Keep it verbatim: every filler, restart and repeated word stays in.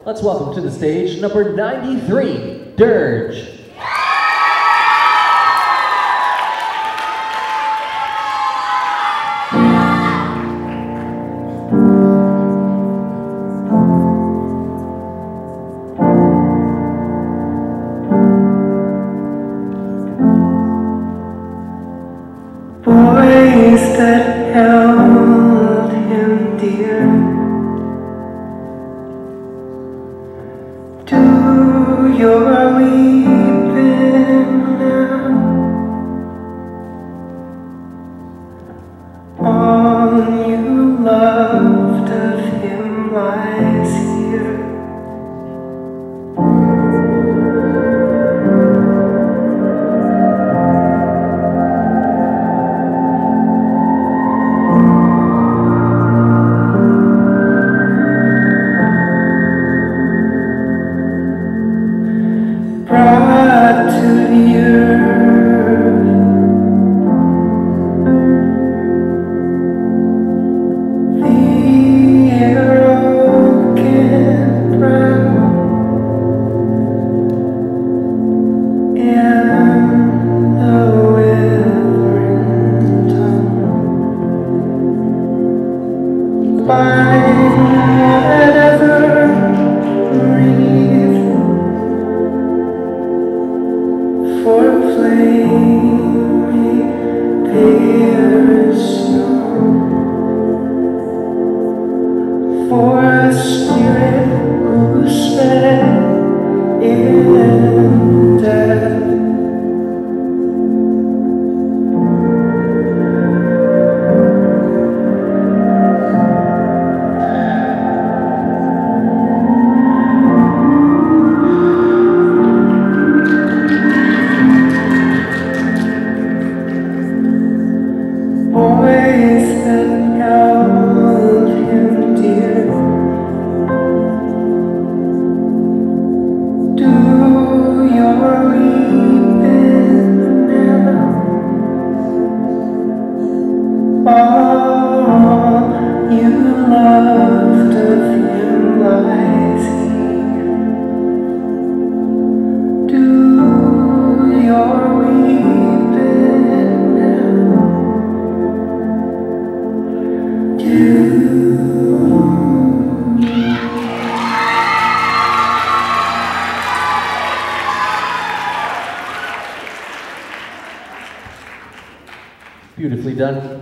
Let's welcome to the stage number ninety-three, Dirge. Boys that held him dear, do your weeping now. All you loved of him lies here. Brought to the earth, the arrogant brow and the withering tongue. Find whatever breathe for a flame there is no, for a spirit who sped in death. Boys that held him dear, do your weeping now. All you loved of him lies here. Do your weeping now. Beautifully done.